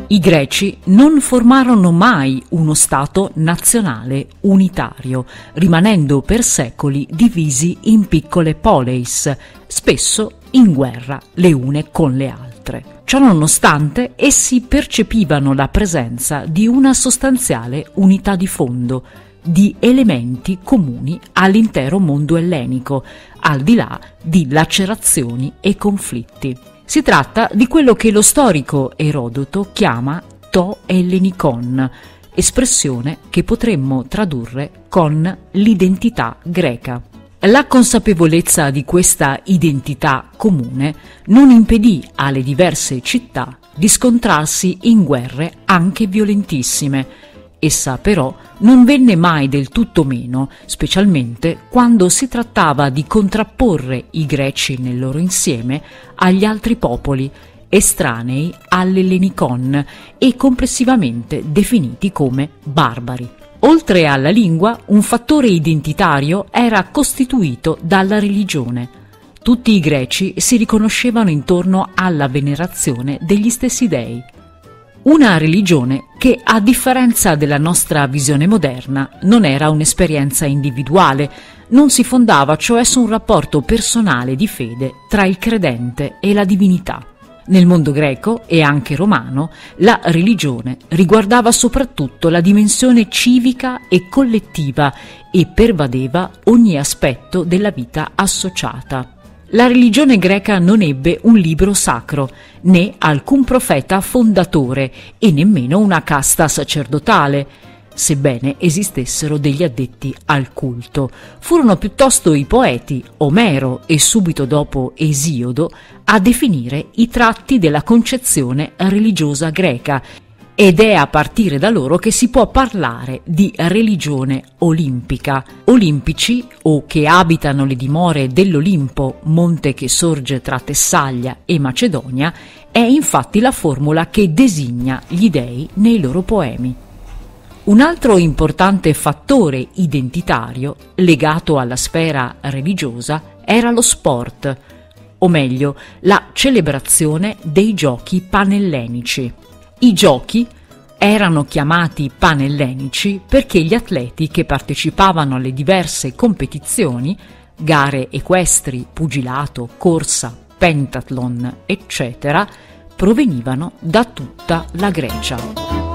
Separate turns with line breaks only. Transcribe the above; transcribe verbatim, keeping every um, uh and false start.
I Greci non formarono mai uno Stato nazionale unitario, rimanendo per secoli divisi in piccole poleis, spesso in guerra le une con le altre. Ciononostante, essi percepivano la presenza di una sostanziale unità di fondo, di elementi comuni all'intero mondo ellenico, al di là di lacerazioni e conflitti. Si tratta di quello che lo storico Erodoto chiama to ellenikon, espressione che potremmo tradurre con l'identità greca. La consapevolezza di questa identità comune non impedì alle diverse città di scontrarsi in guerre anche violentissime. Essa però non venne mai del tutto meno, specialmente quando si trattava di contrapporre i greci nel loro insieme agli altri popoli estranei all'ellenikon e complessivamente definiti come barbari. Oltre alla lingua, un fattore identitario era costituito dalla religione. Tutti i greci si riconoscevano intorno alla venerazione degli stessi dei. Una religione che, a differenza della nostra visione moderna, non era un'esperienza individuale, non si fondava cioè su un rapporto personale di fede tra il credente e la divinità. Nel mondo greco e anche romano, la religione riguardava soprattutto la dimensione civica e collettiva e pervadeva ogni aspetto della vita associata. La religione greca non ebbe un libro sacro, né alcun profeta fondatore e nemmeno una casta sacerdotale, sebbene esistessero degli addetti al culto. Furono piuttosto i poeti, Omero e subito dopo Esiodo, a definire i tratti della concezione religiosa greca, ed è a partire da loro che si può parlare di religione olimpica. Olimpici, o che abitano le dimore dell'Olimpo, monte che sorge tra Tessaglia e Macedonia, è infatti la formula che designa gli dei nei loro poemi. Un altro importante fattore identitario legato alla sfera religiosa era lo sport, o meglio, la celebrazione dei giochi panellenici. I giochi erano chiamati panellenici perché gli atleti che partecipavano alle diverse competizioni, gare equestri, pugilato, corsa, pentathlon, eccetera, provenivano da tutta la Grecia.